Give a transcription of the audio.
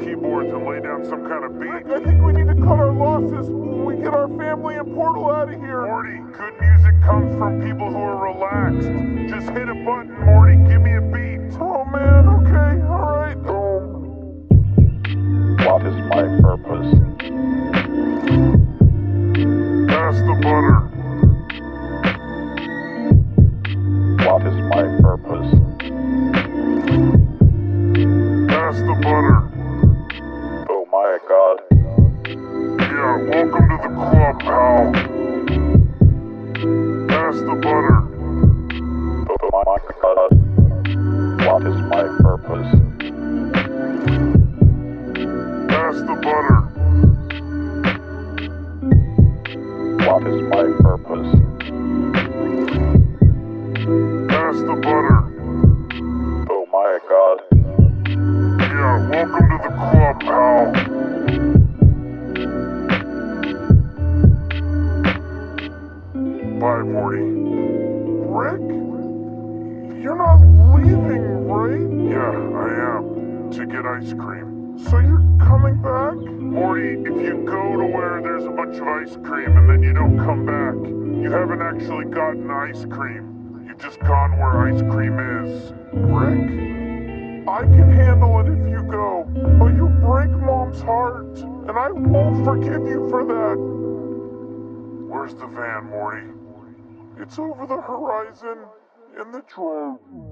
keyboards and lay down some kind of beat. I think we need to cut our losses. We get our family and Portal out of here. Morty, good music comes from people who are relaxed. Just hit a button, Morty. Give me a beat. Oh man, okay, alright. What is my purpose? Pass the butter. What is my purpose? Pass the butter. Oh my god. Yeah, welcome to the club, pal. Pass the butter. Oh my god. What is my purpose? Pass the butter. What is my purpose? Pass the butter. Oh my god. Yeah, welcome to the club, pal. Bye, Morty. Rick? You're not leaving, right? Yeah, I am. To get ice cream. So you're coming back? Morty, if you go to where there's a bunch of ice cream and then you don't come back, you haven't actually gotten ice cream. You've just gone where ice cream is. Rick? I can handle it if you go, but you break Mom's heart, and I won't forgive you for that. Where's the van, Morty? It's over the horizon in the drone.